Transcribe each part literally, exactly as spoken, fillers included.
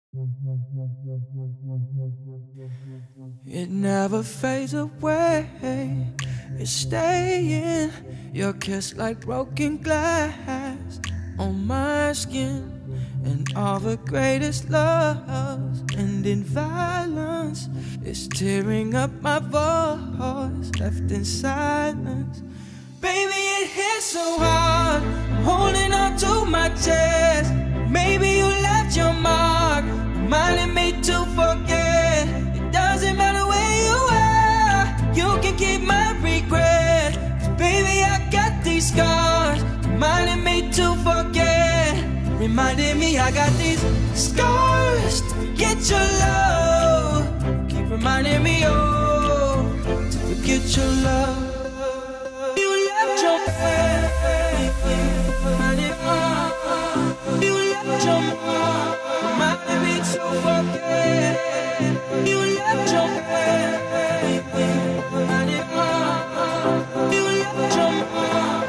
It never fades away, it's staying. Your kiss like broken glass on my skin. And all the greatest loves end in violence. It's tearing up my voice, left in silence. Baby, it hits so hard, I'm holding on to my chest. Maybe you left your mark, reminding me to forget. It doesn't matter where you are, you can keep my regret. 'Cause baby, I got these scars, reminding me to forget. Reminding me I got these scars to forget your love. Keep reminding me, oh, to forget your love. You left your face, reminding me. You left your mark, reminding me to forget. You left your face, reminding me. You left your mark.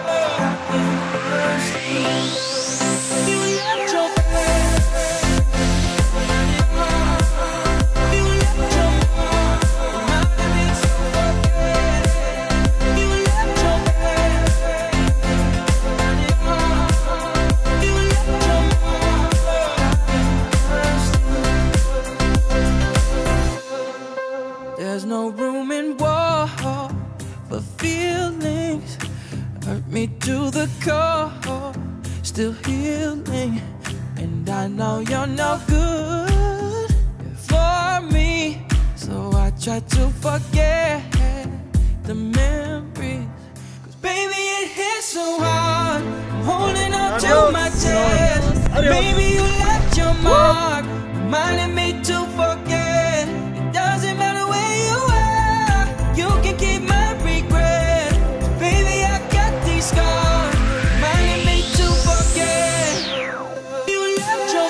There's no room in war for feelings. Hurt me to the core, still healing. And I know you're no good for me, so I try to forget the memories. 'Cause baby, it hits so hard, I'm holding on to my chest. Baby, you left your mark, reminding me to forget. It doesn't matter where you are, you can keep my regret. Baby, I got these scars, reminding me to forget. You left your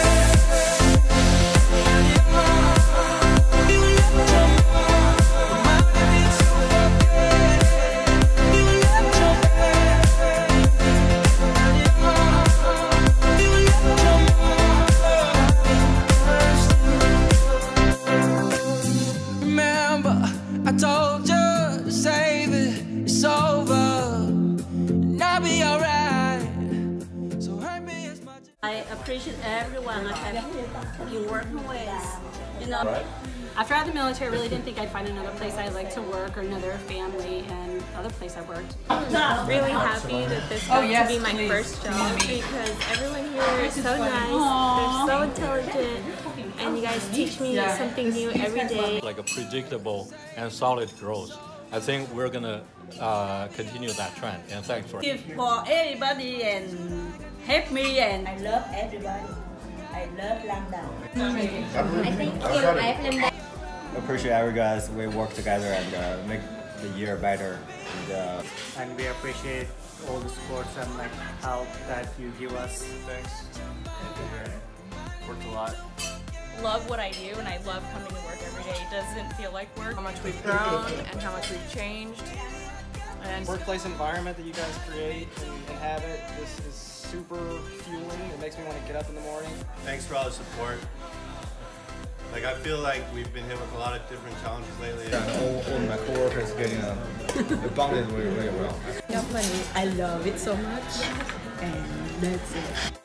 You left your mark, reminding me to forget. You left your You left your Remember, I told you to save it, it's over, and I'll be alright. So hurt me as much. I appreciate everyone I have been working with. You know, after I had the military, I really didn't think I'd find another place I'd like to work or another family and other place I worked. I'm really happy that this got Oh, yes, to be my please. first job because everyone here is so nice, they're so intelligent, and you guys teach me Yeah. something new every day. Like a predictable and solid growth. I think we're gonna uh, continue that trend, and thanks for Give for everybody and help me, and I love everybody. I love Lambda. I think I've learned appreciate every guys we work together and uh, make the year better. And, uh, and we appreciate all the supports and like help that you give us. Thanks. Worked a lot. Love what I do and I love coming to work every day. It doesn't feel like work. How much we've grown and how much we've changed. And Workplace environment that you guys create and inhabit, this is super fueling. It makes me want to get up in the morning. Thanks for all the support. Like, I feel like we've been hit with a lot of different challenges lately. and all, all my coworkers getting uh, bonded really, really well. Company, I love it so much, and that's it.